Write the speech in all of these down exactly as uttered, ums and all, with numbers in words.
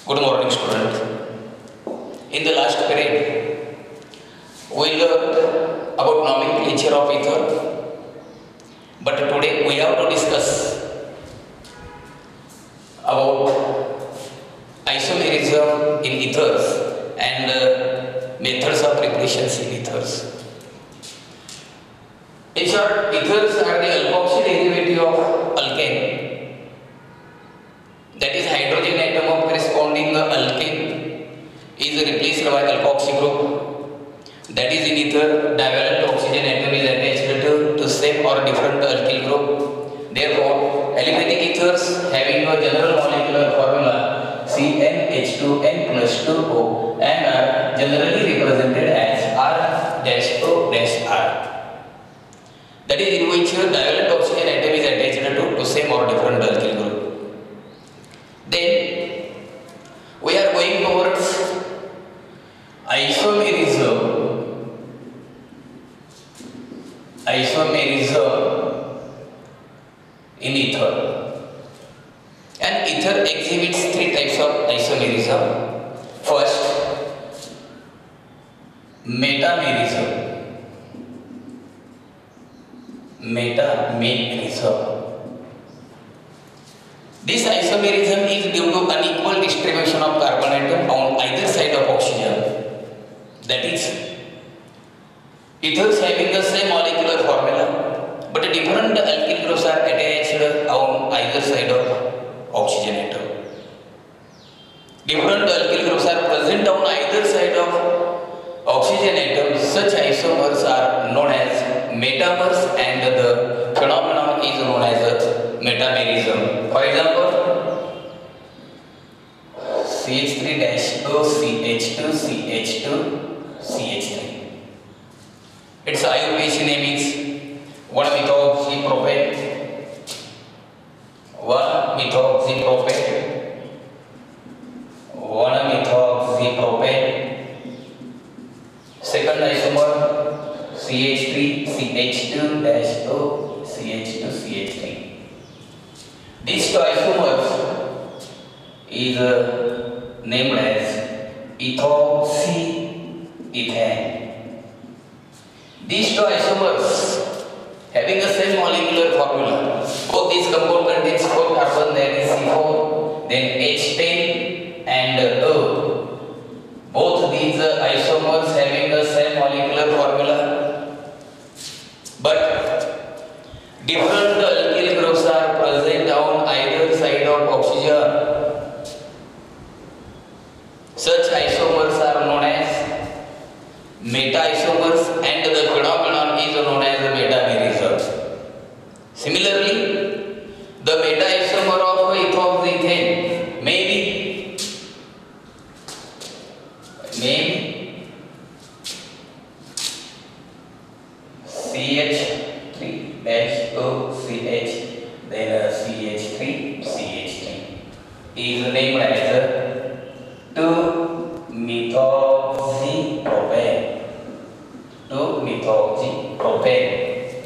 Good morning, student. In the last period, we learned about nomenclature of ether, but today we have to discuss about isomerism in ethers and uh, methods of preparations in ethers. In short, ethers are the alkoxy derivative of alkane. That is, hydrogen atom of corresponding alkane is replaced by alkoxy group. That is, in ether, divalent oxygen atom is attached to, to same or different alkyl group. Therefore, aliphatic ethers having a general molecular formula C N H two N plus two O and are generally represented as R dash O dash R. That is, in which divalent oxygen atom is attached to, to same or different alkyl group. Then we are going towards isomerism. Isomerism in ether. And ether exhibits three types of isomerism. First, metamerism. Metamerism. This isomerism is due to unequal distribution of carbon atom on either side of oxygen. That is, ethers having the same molecular formula, but different alkyl groups are attached on either side of oxygen atom. Different alkyl groups are present on either side of oxygen atom. Such isomers are known as metamers, and the phenomenon is known as metamerism. For example, C H three dash O C H two C H two C H three. Its I U P A C name is one methoxypropane. one methoxypropane. one methoxypropane. Second isomer C H three C H two dash O C H two C H three. These two isomers is uh, named as ethoxyethane. These two isomers having the same molecular formula. Both these compound contains four carbon, that is C four, then H ten and O. Both these uh, isomers having the same molecular formula, but different alkyl groups are present on either side of oxygen. Such isomers are known as meta-isomers, and the phenomenon is known as metamerism. Similarly, the meta-isomer of ethoxyethane may be, may be C H three dash O C H, then uh, C H three C H three is named as two methoxypropane. two methoxypropane.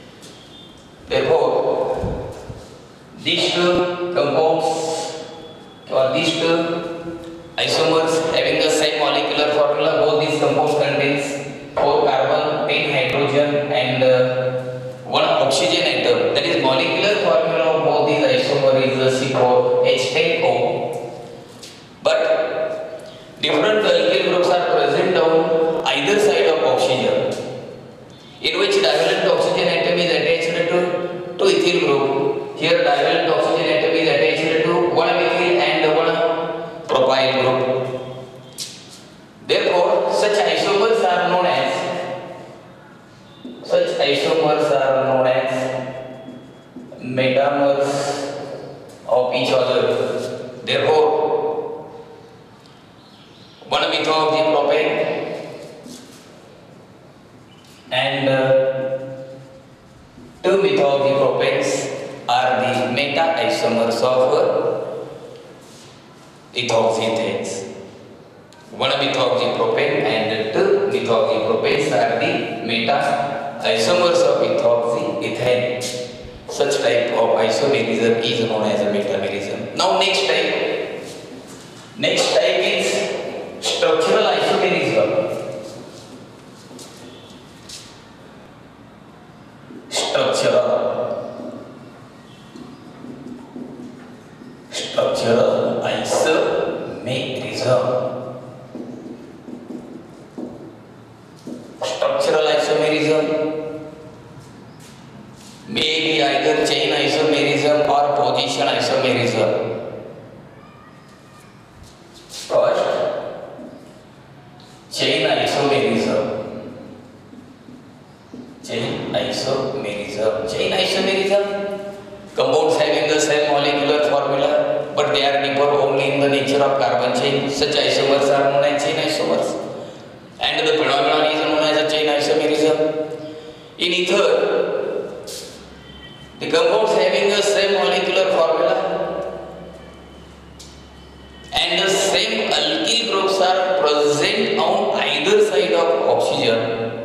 Therefore, these two compounds or these two isomers having the same molecular formula, both these compounds contains four carbon, ten hydrogen and uh, one oxygen atom. That is, molecular formula of both these isomers is C four H ten O. But different alkyl groups are present on either side of oxygen, in which divalent oxygen atom is attached to, to ethyl group. Here divalent oxygen atom is attached to one methyl and one propyl group. Therefore, such isomers are known as Such isomers are known as metamers of each other. Therefore, one methoxypropane and uh, two methoxypropanes are the meta-isomers of ethoxyethanes. One methoxypropane and two methoxypropanes are the meta-isomers of ethoxyethane. Such type of isomerism is known as a metamerism. Now next type, Next type is structural isomerism. Structural structural isomerism. Structural isomerism may be either chain isomerism or position isomerism. First, chain isomerism. Chain isomerism. Chain isomerism, compounds having the same molecular formula, but they are differ only in the nature of carbon chain. Such isomers are known as chain isomers, and the phenomenon is known as a chain isomerism. In ether, the compounds having the same molecular formula and the same alkyl groups are present on either side of oxygen,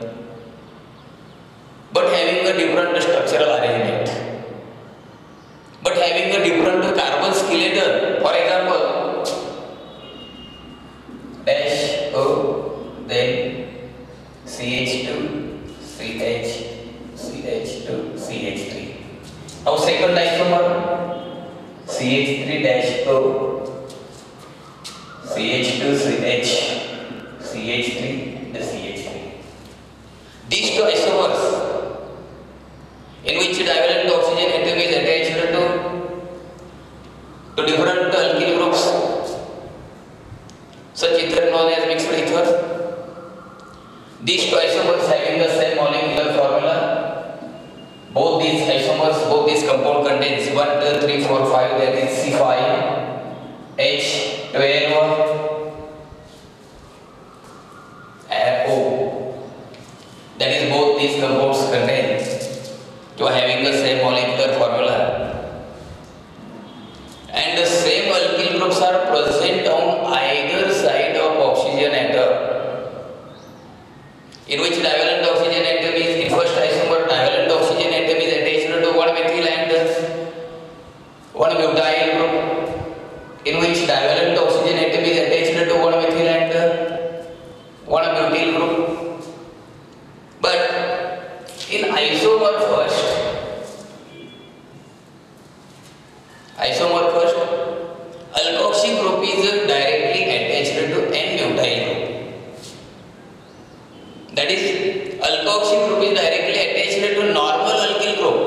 but having a different structural arrangement, but having a different carbon skeleton. For example, dash O, then C H two, C H, C H two, C H three. Now second isomer, C H three dash O, C H two, C H, C H three, and C H three. These two isomers, in which divalent oxygen atom is attached to, to different alkyl groups, such ether known as mixed ether. These two isomers having the same molecular formula. Both these isomers, both these compound contains one, two, three, four, five, that is C five, H twelve, and O. That is both these compounds contain to having the same molecular formula. And the same alkyl groups are present on either side of oxygen atom, in which divalent oxygen atom is, in first isomer, divalent oxygen atom is attached to one methyl and one butyl group, in which divalent oxygen atom is attached to one methyl and one butyl group. But in isomer first, isomer first, alkoxy group is directly attached to N-butyl group. That is, alkoxy group is directly attached to normal alkyl group.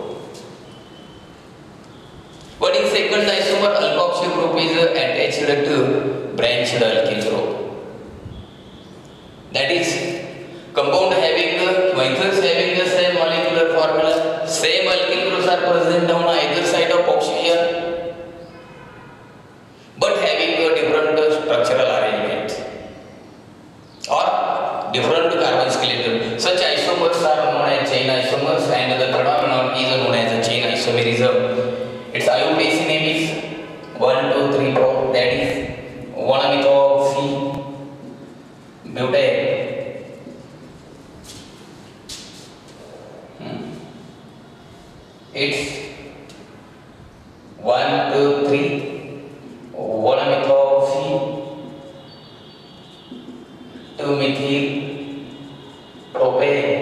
But in second isomer, alkoxy group is attached to branched alkyl group. That is, compound having the ethers having the same molecular formula, same alkyl groups are present on either side of oxygen, but having a different structural arrangement or different carbon skeleton. Such isomers are known as chain isomers, and the phenomenon is known as a chain isomerism. Its I U P A C name is one, two, three, four, that is one methoxy butane. Hmm. It's one, two, three, one methoxy, two methyl propane.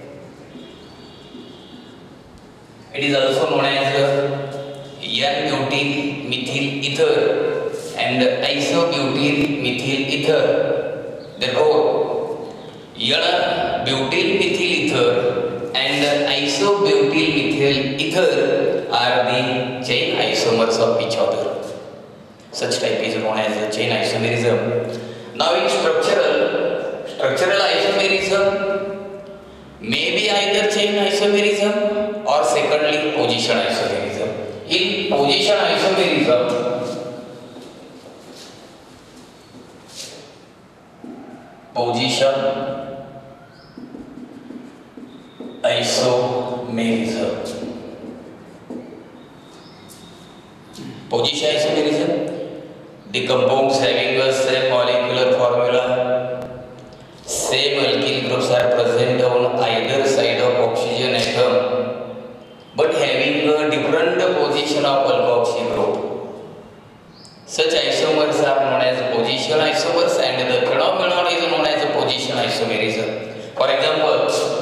It is also known as N-butyl methyl ether and isobutyl methyl ether. Therefore, N-butyl methyl ether and isobutyl methyl ether are the chain isomers of each other. Such type is known as the chain isomerism. Now in structural, structural isomerism may be either chain isomerism or secondly position isomerism. In position isomerism, position isomerism, position isomerism, the compounds having the same molecular formula, same alkyl groups are present on either side of oxygen atom, but having a different position of alkoxy group. Such isomers are known as position isomers and the phenomenon is known as position isomerism. For example,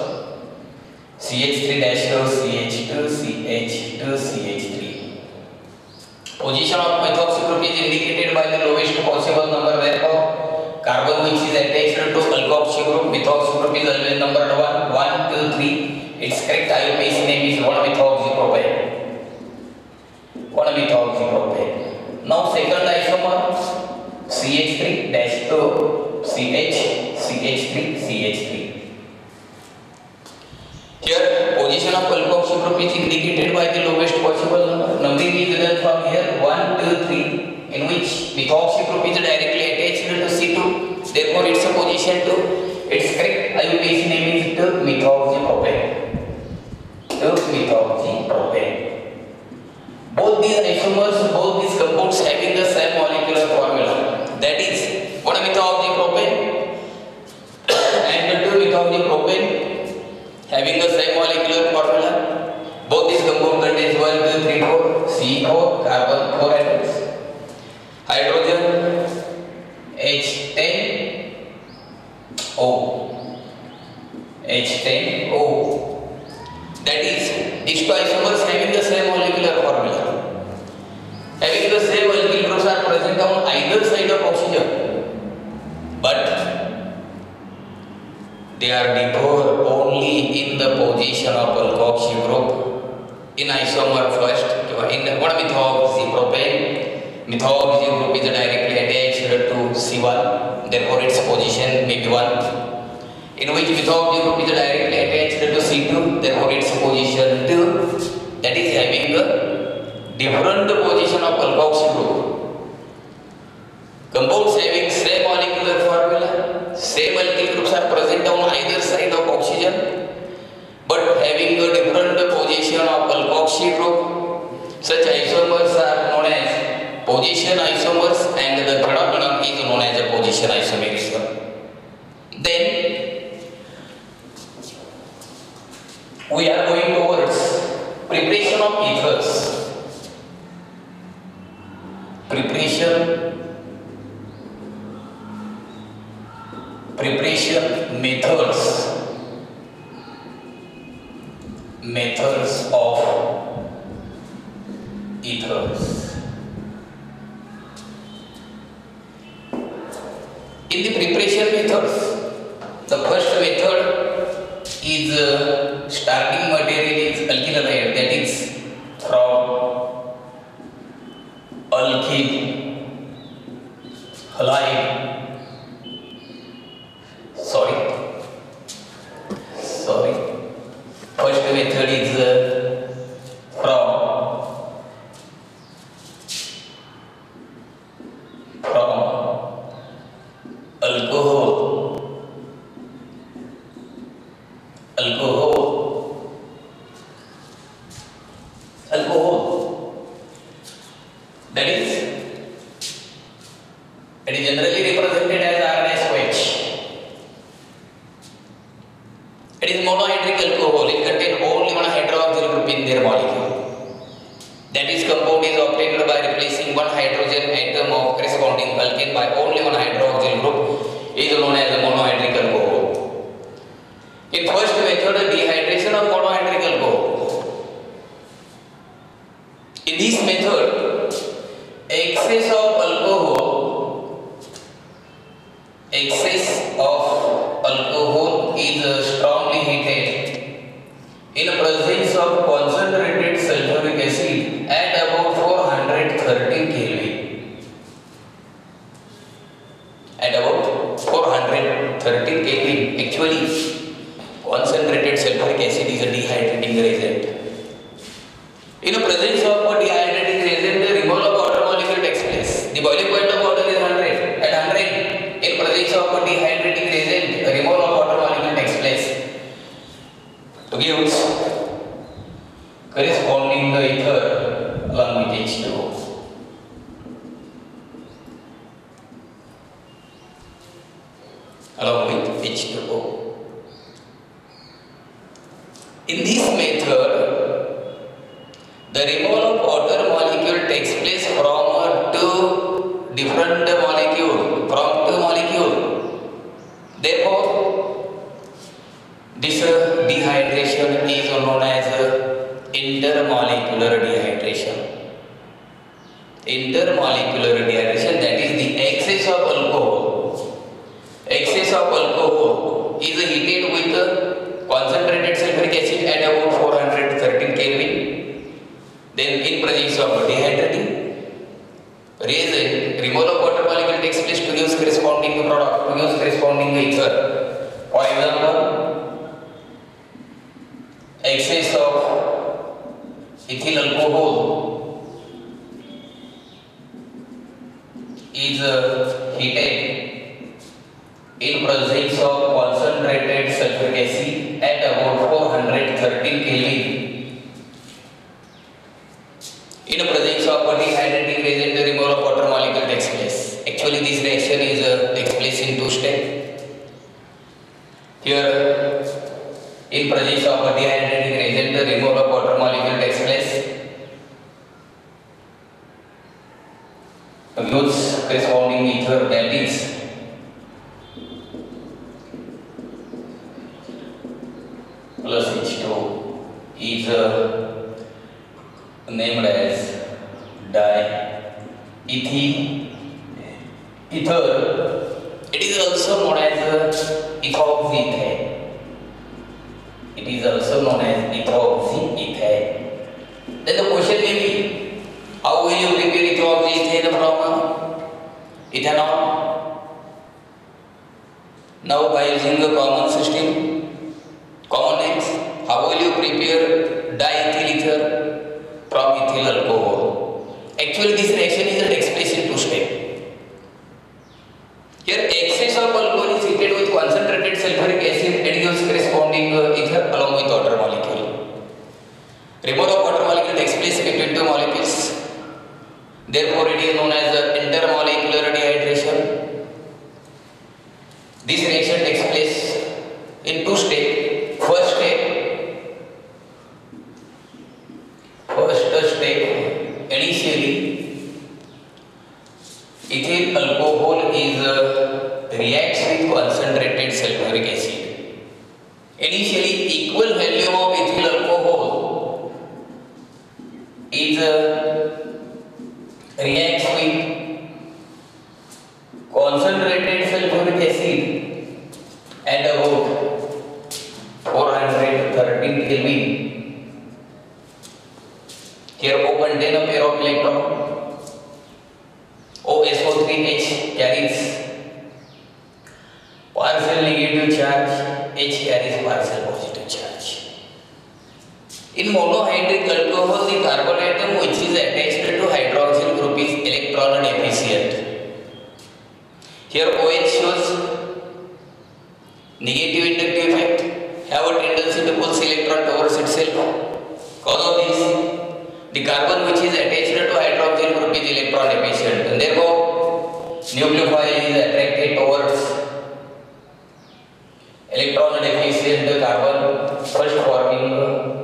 C H three dash C H two C H two C H three. Position of methoxy group is indicated by the lowest possible number therefore carbon which is attached to alkoxy group, methoxy group is always numbered one, one, two, three. Its correct I U P A C name is one methoxypropane. one methoxypropane. Now second isomer C H three dash two C H C H three C H three. Here position of alkoxy group is indicated by the lowest possible number. Numbering is done from here one, two, three, in which methoxy group is directly attached to C two. Therefore its a position two. Its correct I U P A C name is two methoxypropane. two methoxypropane. Both these isomers, both these compounds having the same molecular formula. That is one methoxypropane and two methoxypropane having the same molecular formula. Both these compounds contains one, two, three, four, C four, carbon four atoms, hydrogen H ten O, H ten O. That is, these two isomers having the same molecular formula, having the same alkyl groups are present on either side of oxygen, but they are differ only in the position of alkoxy group. In isomer first, in one methoxypropane, methoxy group is directly attached to C one, therefore its position may be one. In which methoxy group is directly attached to C two, therefore its position two. That is having a different position of alkoxy group. Compounds having same molecular formula, same alkyl groups are present on either side of oxygen, but having a different position of alkoxy group. Such isomers are known as position isomers and the phenomenon is known as a position isomerism. Then we are going towards preparation of ethers. Preparation Preparation methods methods of ethers. In the preparation methods, the first method is uh, starting material is alkyl halide, that is from alkyl halide. Sorry, sorry. First method is uh, from from alcohol, alcohol, alcohol. That is, it is generally represented as R N S O H. It is monohydric alcohol. It contains only one hydroxyl group in their molecule. That is, compound is obtained by replacing one hydrogen atom of corresponding alkane by only one hydroxyl group, is known as a monohydric alcohol. In first method, dehydration of monohydric alcohol. In this method, excess of alcohol, excess of alcohol is uh, strongly heated in presence of concentrated sulfuric acid at about four hundred thirty Kelvin. At about four hundred thirty Kelvin, actually concentrated sulfuric acid is a dehydrating reagent. In the presence of a dehydrating reagent, the removal of water molecule takes place. The boiling point of water is one hundred. At one hundred, in presence of a dehydrating reagent, the removal of water molecule takes place to give corresponding the ether along with H two O. Along with H two O. In this method, the removal of water molecule takes place from two dehydration. Intermolecular dehydration, that is the excess of alcohol. Excess of alcohol is heated with concentrated sulfuric acid at about four hundred thirteen Kelvin. Then in presence of dehydrating reagent, removal of water molecule takes place to give corresponding product, to give corresponding ether. For example, excess of ethyl alcohol is uh, heated in presence of concentrated sulfuric acid at about four hundred thirteen Kelvin. In presence of dehydrating reagent, the removal of water molecule takes place. Actually, this reaction is uh, takes place in two steps. Here, in presence of dehydrating reagent, the removal of water molecule takes place. Use corresponding ether, that is plus H two is uh, named as diethyl ether. It is also known as ethoxyethane. It is also known as ethoxyethane. Then the question may be, how will you prepare ethoxyethane from ethanol? Now by using the common system, common names, how will you prepare diethyl ether from ethyl alcohol? Actually, this reaction is takes place in two steps. Here, excess of alcohol is heated with concentrated sulfuric acid and gives corresponding uh, ether along with water molecule. Removal of water molecule takes place between two molecules. Therefore, it is known as uh, intermolecular dehydration. This reaction takes place in two steps. First step, first step, initially, ethyl alcohol is uh, reacts with concentrated sulfuric acid. Initially, equal volume of ethyl alcohol is uh, reacts with concentrated sulfuric acid at about four hundred thirteen Kelvin. Here O contain a pair of electron. O S O three H carries partial negative charge, H carries partial positive charge. In monohydric alcohol, the carbon atom which is attached to hydroxyl group is electron deficient. Here OH shows negative inductive effect, have a tendency to pull electron towards itself. Cause of this, the carbon which is attached to hydroxyl group is electron deficient, and therefore nucleophile is attracted towards electron deficient carbon, first forming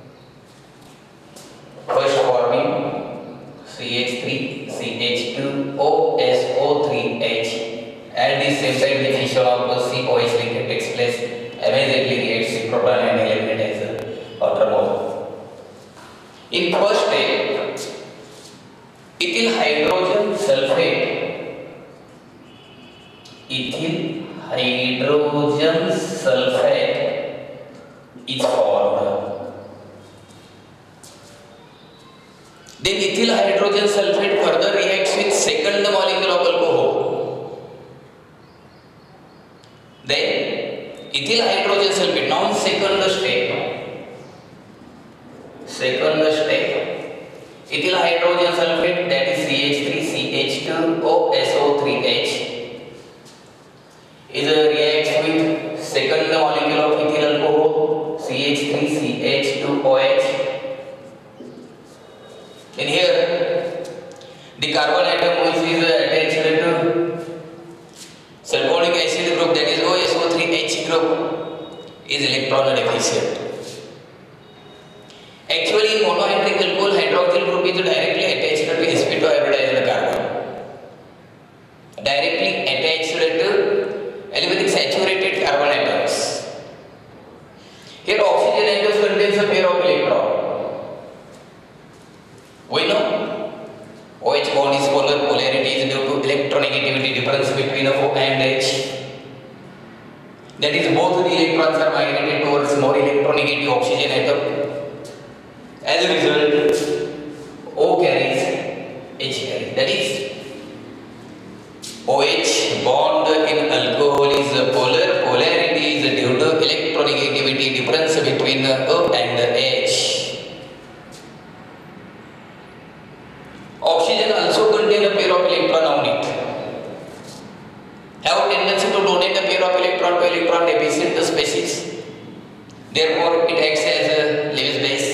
first forming C H three, C H two, O S O three H, and the same time the fission of the C O H linkage takes place. Immediately reacts with proton and eliminate as a water molecule. In first step, ethyl hydrogen sulfate, ethyl hydrogen sulfate is formed. Then ethyl hydrogen sulfate further reacts with second molecule of alcohol. Then ethyl hydrogen sulfate, now in second step, second step, ethyl hydrogen sulfate, that is C H three, C H two, O S O three H, is a reacts with second molecule of ethyl alcohol, C H three, C H two, O H. In here, the carbon atom which is attached to sulfonic acid group, that is O S O three H group, is electron deficient. Actually, in monohydric alcohol, hydroxyl group is directly attached to sp two hybridized carbon. Directly attached to aliphatic saturated carbon atoms. Here, oxygen atoms contains a pair of electrons. OH bond is polar. Polarity is due to electronegativity difference between O and H. That is, both the electrons are migrated towards more electronegative oxygen atom. As a result, O carries, H carries. That is, OH bond in alcohol is polar. Polarity is due to electronegativity difference between O and H. Oxygen also contains a pair of electron on it. Have a tendency to donate a pair of electron to electron deficient species. Therefore, it acts as a Lewis base.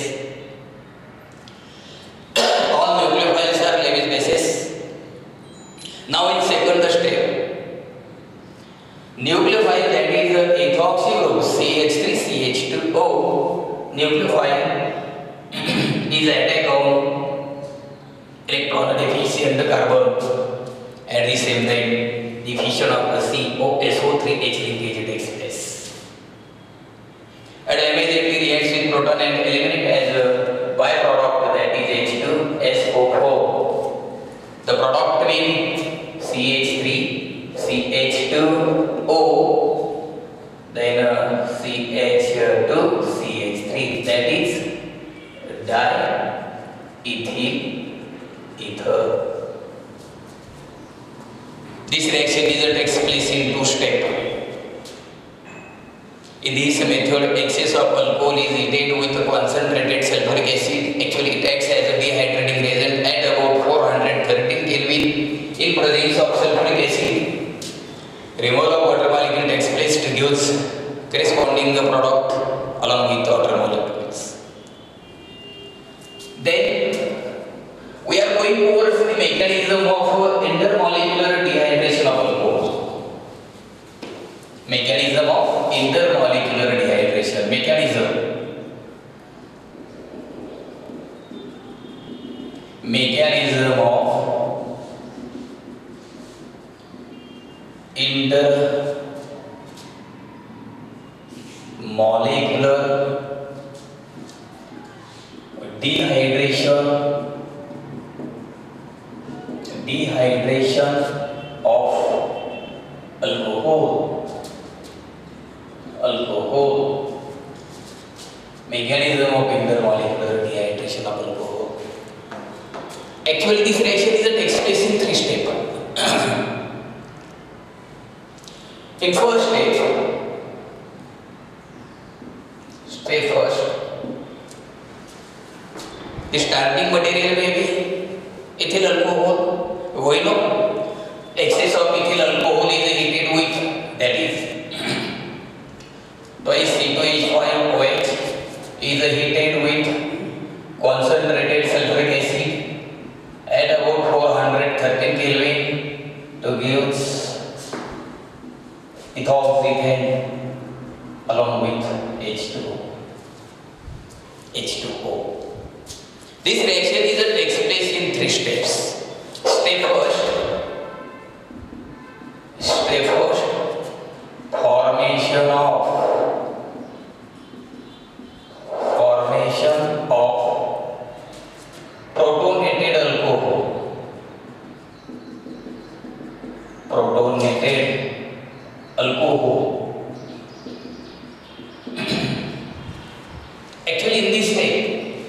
All nucleophiles are Lewis bases. Now, in second step, nucleophile, that is uh, ethoxy group C H three C H two O nucleophile is attack on electron deficient carbon. At the same time, the fission of the C O S O three H linkage takes place. And immediately reacts with proton and eliminate as a byproduct, that is H two S O four. The product name C H three C H two O, then uh, C H two C H three, that is diethyl ether. This reaction is takes place in two steps. In this method, excess of alcohol is heated with concentrated sulfuric acid. Actually, it acts as a dehydrating reagent at about four hundred thirteen Kelvin in presence of sulfuric acid. Removal of water molecule takes place to give corresponding product along with water molecules. Then we are going towards the mechanism of intermolecular dehydration of alcohol. Mechanism of intermolecular dehydration. Mechanism. Mechanism of intermolecular dehydration dehydration of alcohol alcohol mechanism of intermolecular dehydration of alcohol. Actually, this reaction is a takes place in three steps. In first step, step first, the starting material may be ethyl alcohol. We know excess of ethyl alcohol is heated with, that is twice C two H five O H is heated with concentrated sulfuric acid at about four hundred thirteen Kelvin to give ethoxyethane along with H two O. H two O. This reaction is a takes place in three steps. Step first, step first, formation of, formation of protonated alcohol, protonated alcohol. Actually, in this step,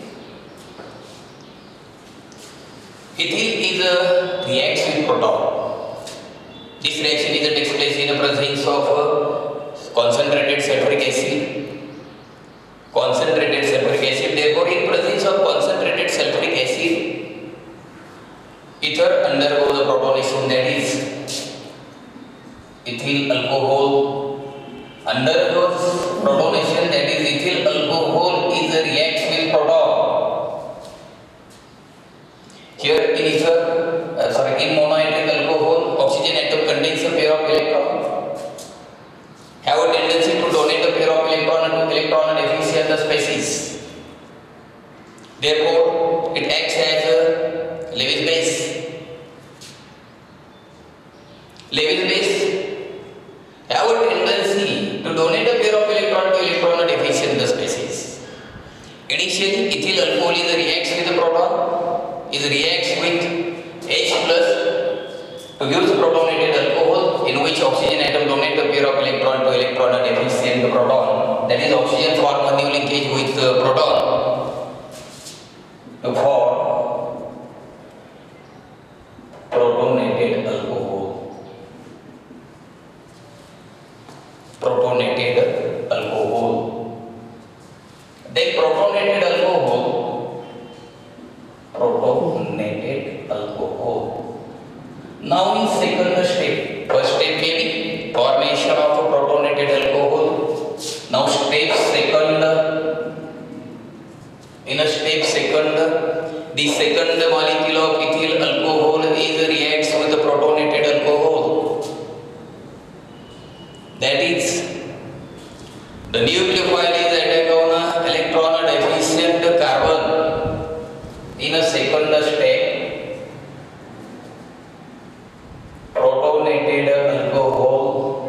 ethyl is a reacts with proton. This reaction is a takes place in the presence of uh, concentrated sulfuric acid. Concentrated sulfuric acid. Therefore, in presence of concentrated sulfuric acid, ether undergoes a protonation, that is ethyl alcohol undergoes protonation, that is ethyl alcohol is a reacts with proton. Here in ether, uh, sorry, in monohydric alcohol, oxygen atom contains a pair of electrons. Have a tendency to donate a pair of electron to electron deficient species. Therefore, it acts as a Lewis base. Lewis base have a tendency to donate a pair of electron to electron deficient species. Initially, ethyl alcohol is reacts with the proton, is reacts with to use protonated alcohol in which oxygen atom donate a pair of electron to electron and deficient proton. That is, oxygen form a new linkage with uh, proton to form protonated alcohol. Protonated alcohol. Then protonated alcohol. Protonated alcohol. Now in second step, first step may be formation of a protonated alcohol. Now step second, in a step second, the second molecule of ethyl alcohol is reacts with the protonated alcohol. That is, the nucleophile is attack on a electron deficient carbon. In a second step, protonated alcohol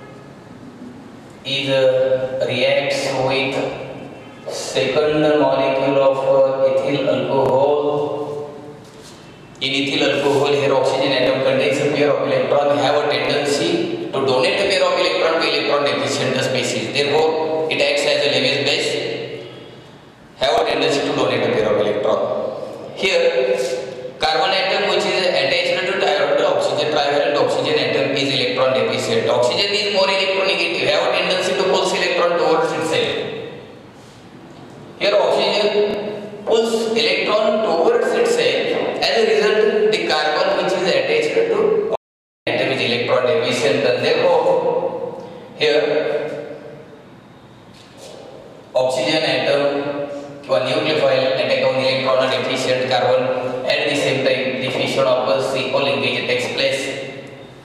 is uh, reacts with second molecule of uh, ethyl alcohol. In ethyl alcohol, here oxygen atom contains a pair of electron have a tendency to donate a pair of electron to electron deficient species. Therefore, it acts as a Lewis base, have a tendency to donate a pair of electron. Here, carbon atom which is attached to trivalent oxygen, trivalent oxygen atom is electron deficient. Oxygen is more electronegative, have a tendency to pull electron towards itself. Here oxygen pulls electron towards itself. As a result, the carbon which is attached to atom is electron deficient, and therefore here oxygen atom to a nucleophile attack on electron deficient carbon. At the same time, the fission of a C O linkage takes place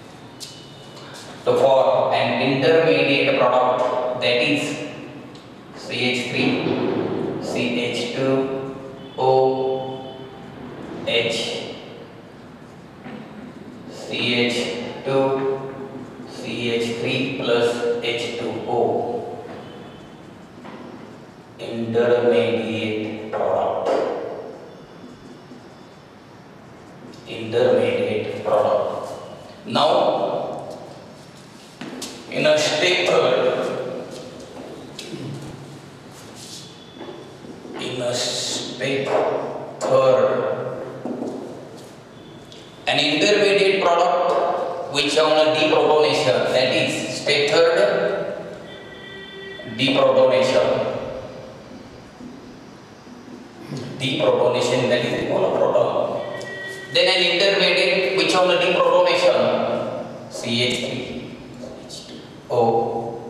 to form an intermediate product, that is C H three, C H two, O, H, C H two, C H three plus H two O. Intermediate product. Intermediate product. Now, in a step third, in a step third, an intermediate product which on a deprotonation, that is step third, deprotonation. Deprotonation, that is the monoproton. Then an intermediate which on the deprotonation, C H three, O,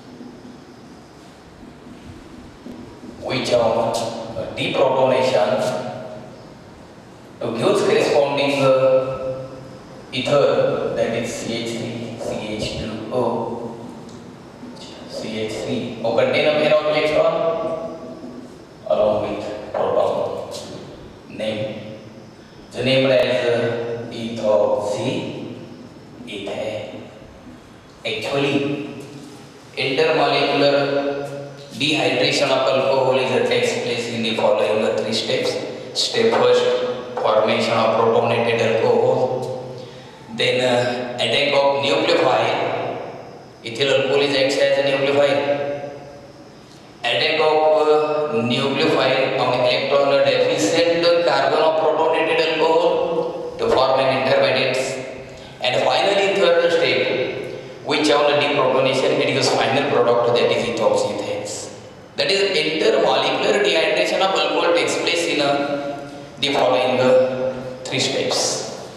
which on deprotonation to give corresponding uh, ether, that is C H three, C H two O, C H three, O contain a pair of electron along with proton. Name. So named as uh, ethoxy ethane. Actually, intermolecular dehydration of alcohol is uh, takes place in the following uh, three steps. Step first, formation of protonated alcohol. Then uh, attack of nucleophile. Ethyl alcohol is acts as a nucleophile. Attack of uh, nucleophile on electron deficient carbon of protonated alcohol to form an intermediate. And finally, third step, which on the deprotonation it gives final product, that is ethoxyethanes. That is, intermolecular dehydration of alcohol takes place in uh, the following uh, three steps.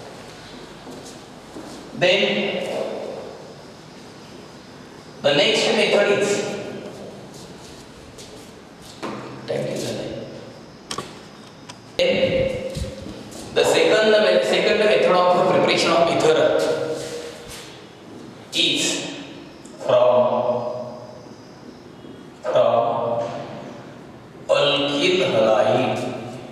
Then the next method is Then the second, second method of preparation of ether is from, from alkyl halide.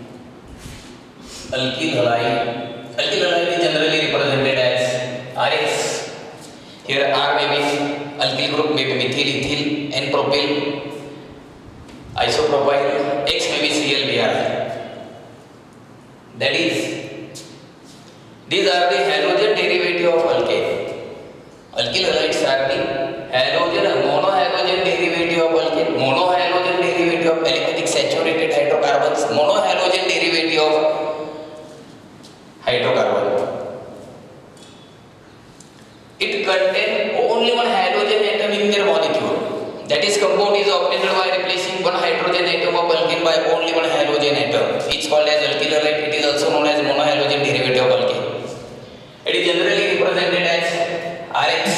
Alkyl halide. Alkyl halide is generally represented as R X. Here R may be alkyl group, may be methyl, ethyl, N propyl, isopropyl, X may be C L B R. That is, These are the halogen derivative of alkane. Alkyl halides are the halogen, monohalogen derivative of alkane, monohalogen derivative of aliphatic saturated hydrocarbons, monohalogen derivative of hydrocarbon. It contains only one halogen atom in their molecule. That is, compound is obtained by replacing one hydrogen atom of alkane by only one halogen atom. It's called as alkyl halide. It is also known as monohalogen derivative of alkane. It is generally represented as R X.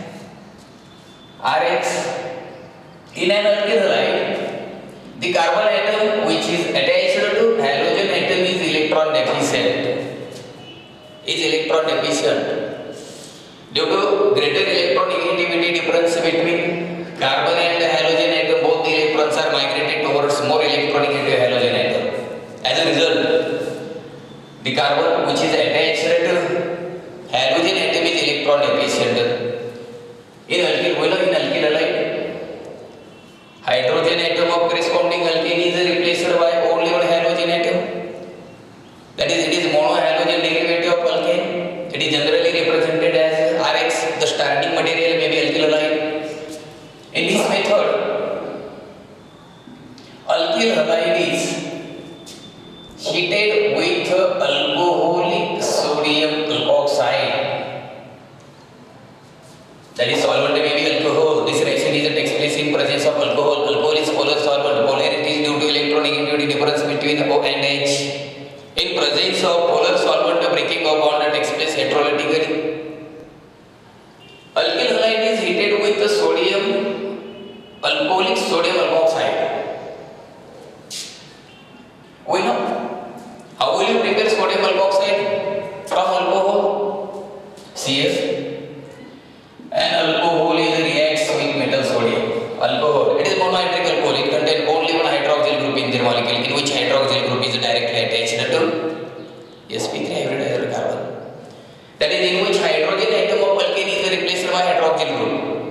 R X. In an alkyl halide, the carbon atom which is attached to halogen atom is electron deficient. Is electron deficient. Due to greater electronegativity difference between carbon and halogen atom, both the electrons are migrated towards more electronegative halogen atom. As a result, the carbon which is attached to halogen atom is electron deficient. In alkyl, we know in alkyl halide, hydrogen atom of corresponding alkane is replaced by only one halogen atom. That is, it is monohalogen derivative of alkane. It is generally represented as R X. The starting material may be alkyl halide. In this method, alkyl halide is heated with alcoholic sodium alkoxide. That is, solvent may be alcohol. This reaction is takes place in presence of alcohol. Alcohol is polar solvent. Polarity is due to electronegativity difference between O and H. In presence of polar solvent, breaking of bond takes place heterolytically. Alkyl halide is heated with the sodium alcoholic sodium alkoxide. We know. How will you prepare sodium alkoxide? From alcohol, C F. And alcohol is reacts with metal sodium. Alcohol, it is monohydric alcohol. It contains only one hydroxyl group in their molecule, in which hydroxyl group is directly attached to S P three hybridized carbon. That is, in which hydrogen atom of alkane is replaced by hydroxyl group.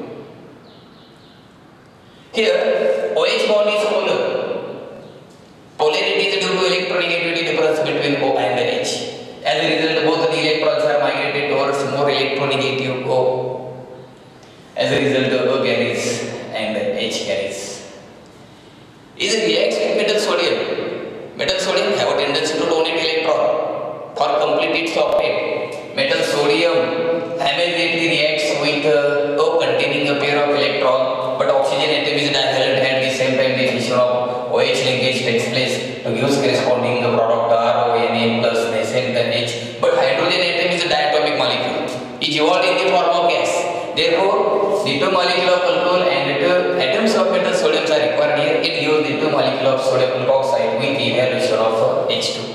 Here, OH bond is polar. Polarity is due to electronegativity difference between O and H. As a result, both the electrons are migrated towards more electronegative O. As a result, O carries and H carries. Is it reacts with metal sodium? Metal sodium have a tendency to donate electron for complete its octet. Metal sodium immediately reacts with uh, O containing a pair of electron, but oxygen atom is dihaloed at the same time the fission of OH linkage takes place to give corresponding product R O N A plus nascent H. But hydrogen atom is a diatomic molecule. It evolved in the form of gas. Therefore, the two molecule of alcohol and the two atoms of metal sodium are required here. It gives the two molecule of sodium alkoxide with the evaluation of H two.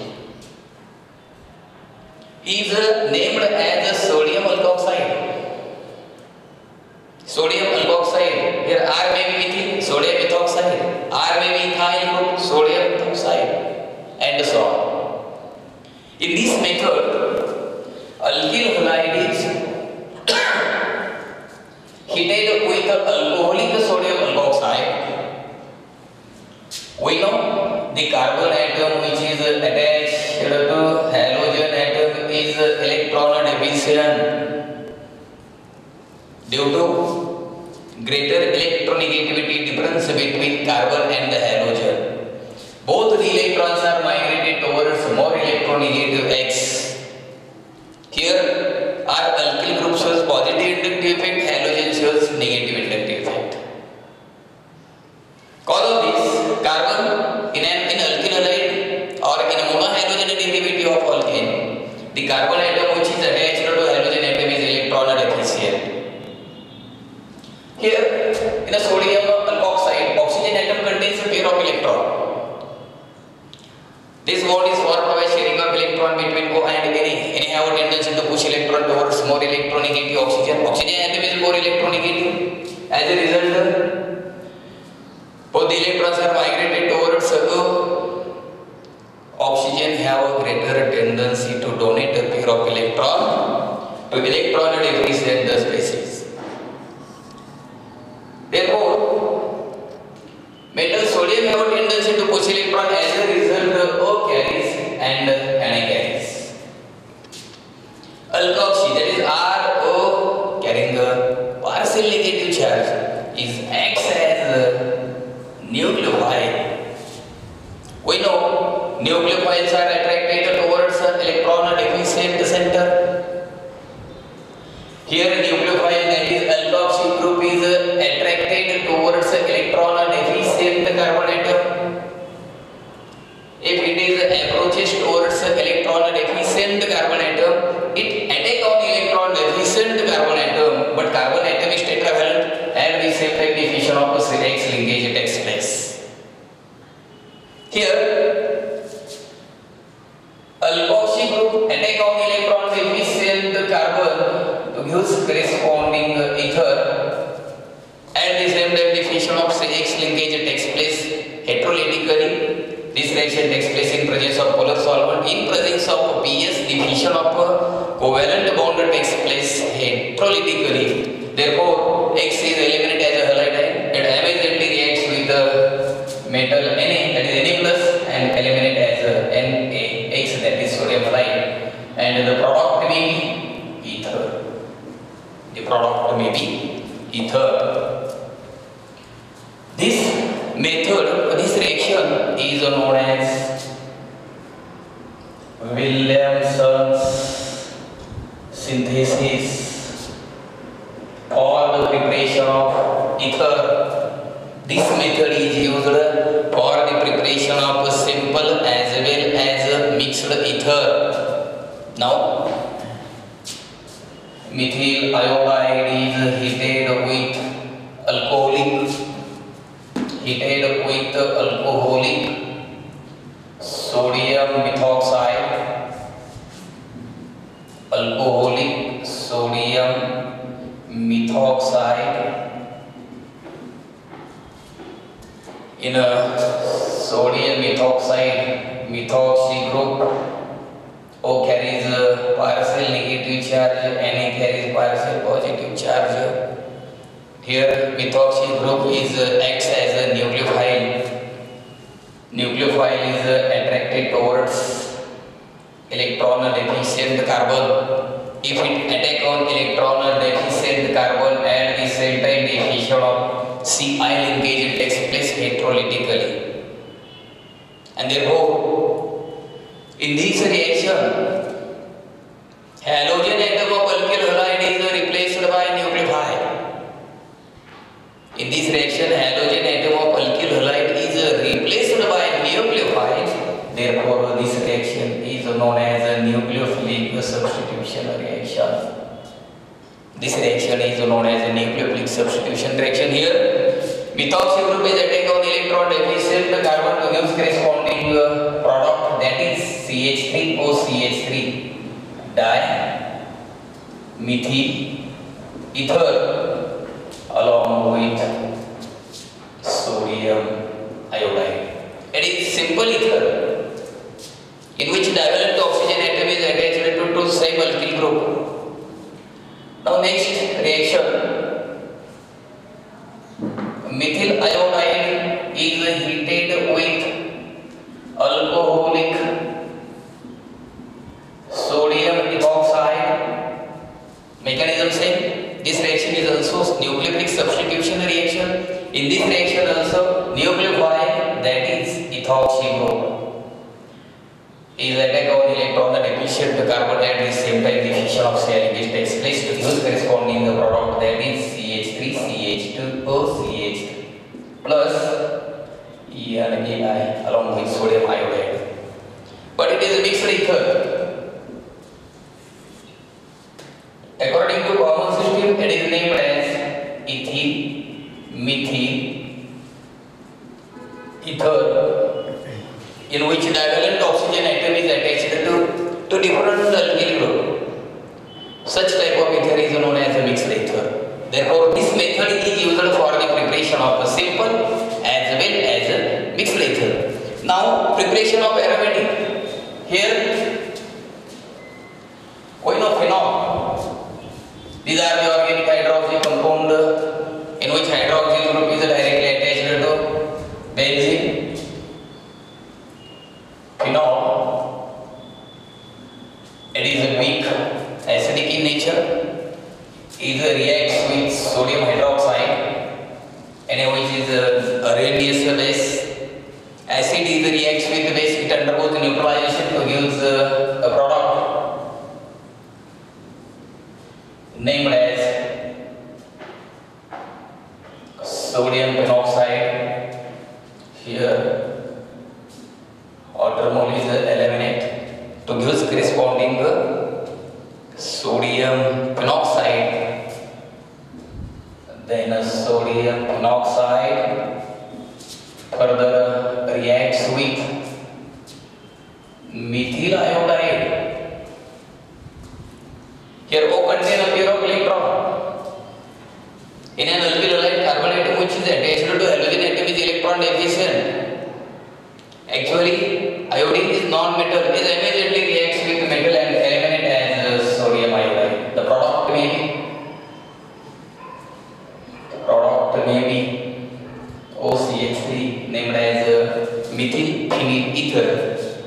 Is uh, named as a sodium alkoxide. Sodium alkoxide. Here R may be methyl, sodium methoxide. R may be ethyl group, sodium methoxide, and so on. In this method, alkyl halide is heated with alcoholic sodium alkoxide. We know the carbon atom which is attached to halogen atom is electron deficient due to greater electronegativity difference between carbon and the halogen. Both the electrons are migrated towards more electronegative X. Here, our alkyl group shows positive inductive effect, halogen shows negative inductive effect. Cause of this, carbon in an in alkyl halide or in a monohalogen derivative of alkane, the carbon atom which is attached to halogen atom is electron deficient. Here, in a sodium alkoxide, oxygen atom contains a pair of electron. This bond is formed by sharing of electron between O and N. N have a tendency to push electron towards more electronegative oxygen. Oxygen atom is more electronegative. As a result, both the electrons are migrated towards O. Oxygen have a greater tendency to donate a pair of electron to electron deficient species. Therefore, metal sodium have a tendency to push electron. As a result, O carries and Na carries. alkoxy, that is R O, carrying a partial negative charge, is acts as a nucleophile. We know nucleophiles are attracted towards an electron deficient center. Here nucleophile, that is alkoxy group, is attracted towards electron deficient carbon atom. If it is approaches towards electron deficient carbon atom, it attack on electron deficient carbon atom, but carbon atom is tetravalent and the same type diffusion of X linkage takes place. Here, alkoxy group attack on electron deficient carbon to give corresponding ether, and the same type diffusion of X linkage takes place heterolytically. This reaction takes place in presence of polar solvent. In presence of P S, diffusion of covalent bond takes place heterolytically. Therefore, X is eliminated as a halide. It immediately reacts with the metal Na, that is Na plus, and eliminate as a NaX, that is sodium halide. And the product may be ether. The product may be ether. This method, this reaction is known as Williamson's synthesis for the preparation of ether. This method is used for the preparation of simple as well as mixed ether. Now, methyl iodide is heated with alcoholic heated with alcoholic sodium methoxide, alcoholic sodium methoxide. In a sodium methoxide, methoxy group, O carries a partial negative charge, Na carries partial positive charge. Here, methoxy group is uh, acts as a nucleophile. Nucleophile is uh, attracted towards electron deficient carbon. If it attack on electron deficient carbon at the same time diffusion of Ci linkage, it takes place heterolytically. And therefore, in this reaction, halogen atom of alkyl halide is replaced by nucleophile. In this reaction, halogen atom of alkyl halide is replaced by nucleophile. Therefore, this reaction is known as a nucleophilic substitution reaction. This reaction is known as a nucleophilic substitution reaction. Here, methoxy group is attack on electron deficient carbon to give corresponding product, that is C H three O C H three dimethyl ether along with sodium iodide. It is simple ether in which divalent oxygen atom is attached to, to same alkyl group. Now next reaction, methyl iodide is heated with alcoholic sodium epoxide. Mechanism same. This reaction is also nucleophilic substitution reaction. In this reaction also nucleophile, that is ethoxy group, is attack on electron deficient carbon at the same time diffusion of C I linkage takes place to use corresponding the product, that is C H three C H two O C H plus E N A I along with sodium iodide. But it is a mixed ether. According to common system, it is named as ethyl, methyl, ether, in which divalent oxygen atom is attached to, to different alkyl group. Such type of ether is known as a mixed ether. Therefore, this method is used for the preparation of a simple as well as a mixed ether. Now, preparation of aromatic. Here, we know phenol. These are the organic hydroxy compound in which hydroxyl group is directly attached to benzene. Phenol, it is a weak acidic nature, either reacts with sodium hydroxide, and which is a Arrhenius base. Acid either reacts with the base, it undergoes neutralization to give uh, a product named as sodium penoxide. Here, water molecule is eliminated to give corresponding uh, sodium penoxide. Then uh, sodium penoxide further reacts with methyl iodide. Here O contains a pair of electron. In an alkyl halide, carbon atom which is attached to halogen atom is electron deficient. Actually, iodine is non-metal, it immediately reacts with metal and eliminate as uh, sodium iodide. The product may be product may be O C H three, named as uh, methyl phenyl ether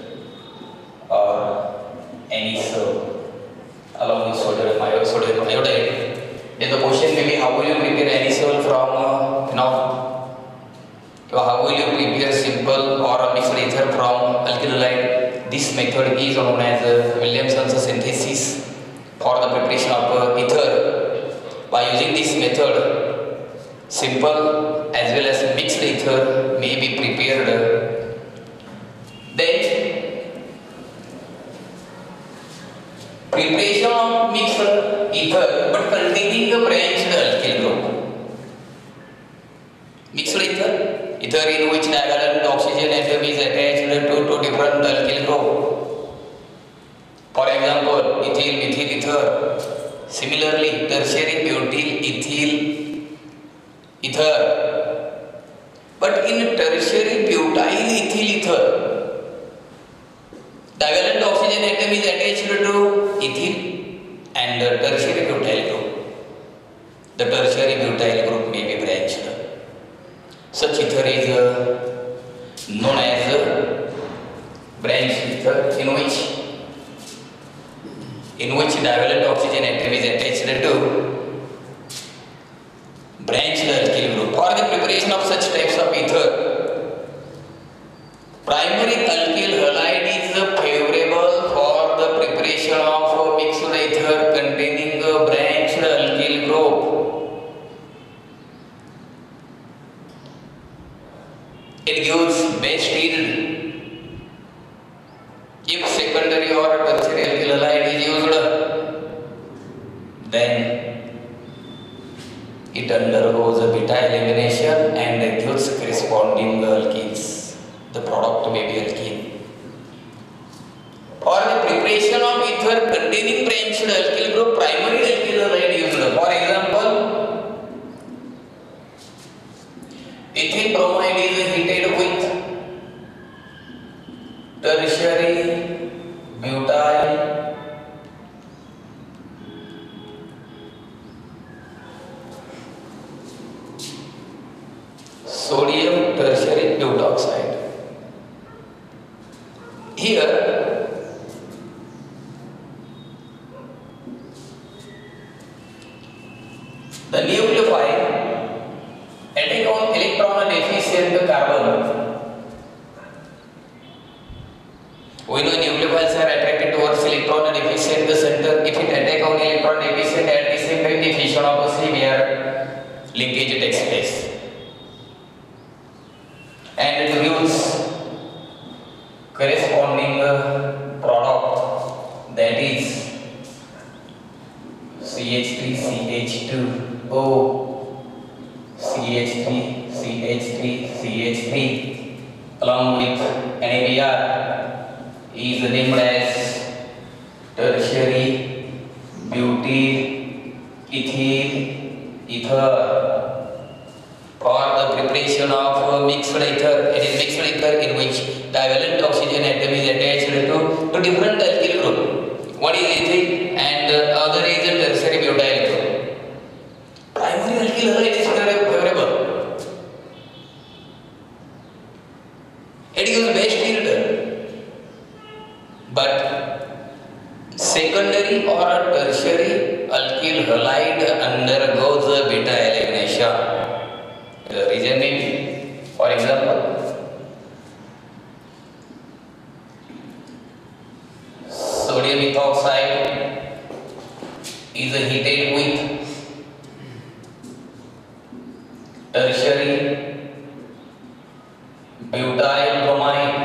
or anisole along with sodium iodide. Sodium iodide. Then the question may be, how will you prepare anisole from uh, now? So how will you prepare simple or a mixed ether from alkyl halide? This method is known as uh, Williamson's synthesis for the preparation of uh, ether. By using this method, simple as well as mixed ether may be prepared. Then preparation of mixed ether but containing a branched alkyl group. Mixed ether, ether in which divalent oxygen atom is attached to two different alkyl group. For example, ethyl methyl ether. Similarly, tertiary butyl ethyl ether. But in tertiary butyl ethyl ether, divalent oxygen atom is attached to ethyl and the tertiary butyl group. The tertiary butyl group may be branched. Such ether is uh, known as uh, branched ether, in which in which divalent oxygen atom is attached to branched alkyl group. For the preparation of such types of ether, primary alkyl halide is favorable for the preparation of mixed ether containing a branched alkyl group. It gives best yield. If secondary or tertiary alkyl halide is used, then it undergoes a beta elimination and gives corresponding alkenes. The product may be alkene. For the preparation of ether containing branched alkyl group, primary alkyl halide used. For example, ethyl bromide is heated with tertiary butyl sodium tertiary butoxide. Here, the nucleophile attack on electron deficient carbon. We know nucleophiles are attracted towards electron deficient center. If it attack on electron deficient, at the same time the fission of a severe linkage takes place. And it gives corresponding uh, product, that is C H three C H two O, C H three C H three C H three along with N A B R is named as tertiary butyl ethyl ether. For the preparation of mixed ether, it is mixed ether in which divalent oxygen atom is attached to, to different alkyl group. One is ethyl and the other is a tertiary butyl group. Primary alkyl halide is favorable. It gives best yield. But secondary or tertiary alkyl halide undergoes beta elimination. The reason may be, for example, sodium ethoxide is heated with tertiary butyl bromide.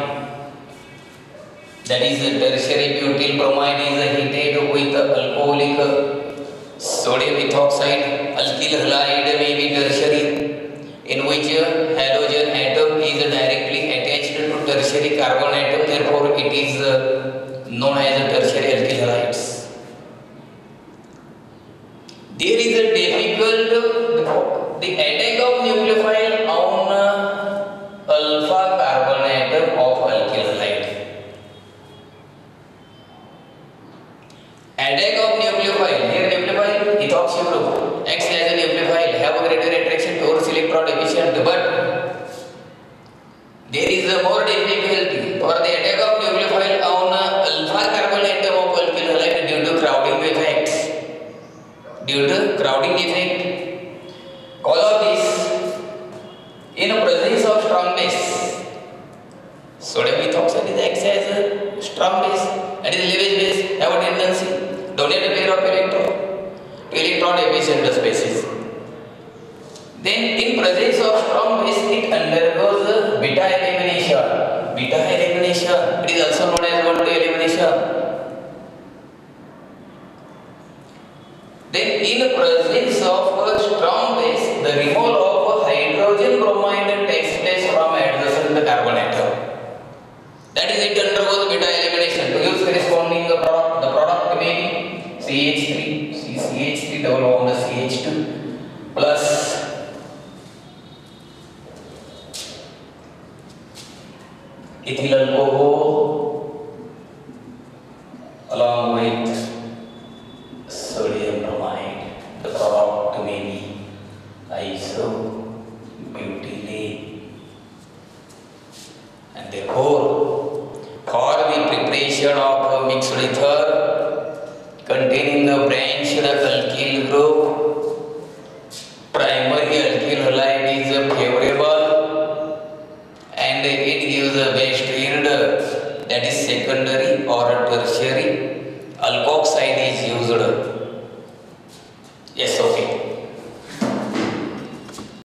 That is, tertiary butyl bromide is heated with alcoholic sodium ethoxide. Alkyl halide may be tertiary, in which halogen atom is directly attached to tertiary carbon atom. Therefore, it is known as tertiary alkyl halides. There is a difficult the attack of nucleophile on alpha carbon atom of alkyl halide. Attack of nucleophile, here nucleophile ethoxy group acts as a nucleophile, have a greater attraction towards electron deficient, but there is a more difficulty for the attack of nucleophile on alpha carbon atom of alkyl halide due to crowding effects. Due to crowding effect. Cause of this, in presence of strong base, sodium ethoxide is acts as a strong base, that is leverage base, have a tendency donate a pair of electron to electron deficient species. Then in presence of strong base, it undergoes beta elimination. Beta elimination, it is also known as one two elimination. Then in presence of a strong base, the removal of hydrogen bromide takes place from adjacent carbon atom. That is, it undergoes beta elimination. To use corresponding product, the product may be C H three, C H three double bond C H two plus ethyl alcohol along with